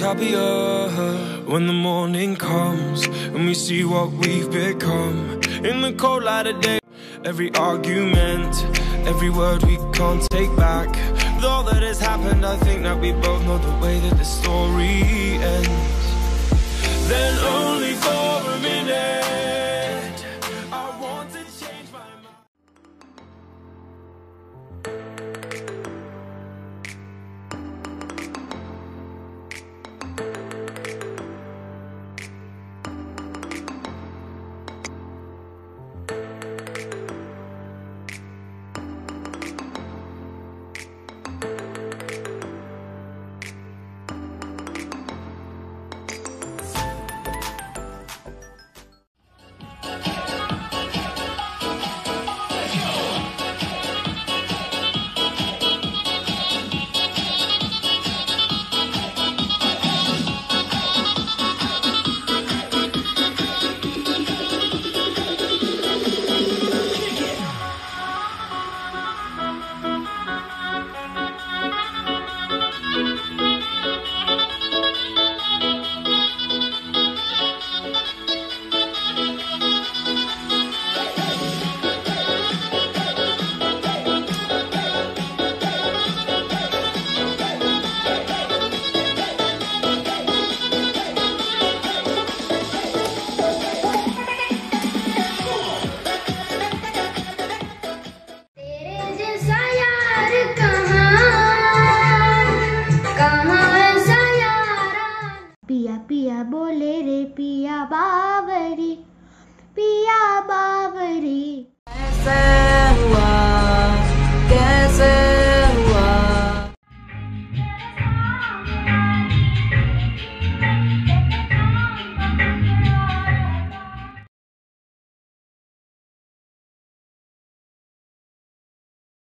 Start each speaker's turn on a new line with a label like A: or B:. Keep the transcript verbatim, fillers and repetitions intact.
A: happier when the morning comes, and we see what we've become in the cold light of day. Every argument, every word we can't take back. With all that has happened, I think that we both know the way that the story ends. Then only for a minute, I want to change my mind.
B: पिया पिया बोले रे पिया बावरी, पिया बावरी।